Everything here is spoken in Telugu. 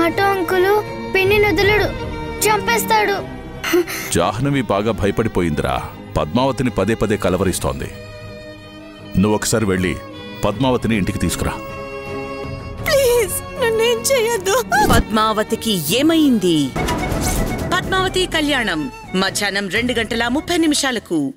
ఆటో అంకులు పిన్ని వదలడు, చంపేస్తాడు. జాహ్నవి బాగా భయపడిపోయిందిరా. పద్మావతిని పదే పదే కలవరిస్తోంది. నువ్వొకసారి వెళ్ళి పద్మావతిని ఇంటికి తీసుకురా. ప్లీజ్ నన్నేం చేయొద్దు. పద్మావతికి ఏమైంది? పద్మావతి కళ్యాణం మధ్యాహ్నం 2:30 నిమిషాలకు.